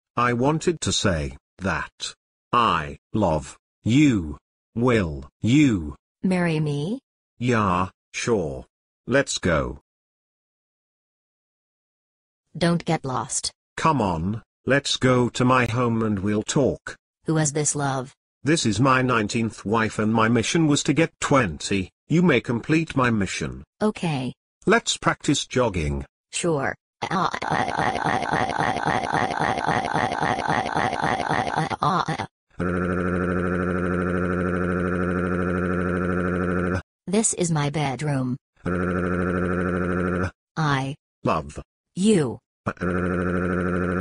I wanted to say that I love you. Will you marry me? Yeah, sure. Let's go. Don't get lost. Come on, let's go to my home and we'll talk. Who is this, love? This is my 19th wife and my mission was to get 20. You may complete my mission. Okay. Let's practice jogging. Sure. This is my bedroom. I love you.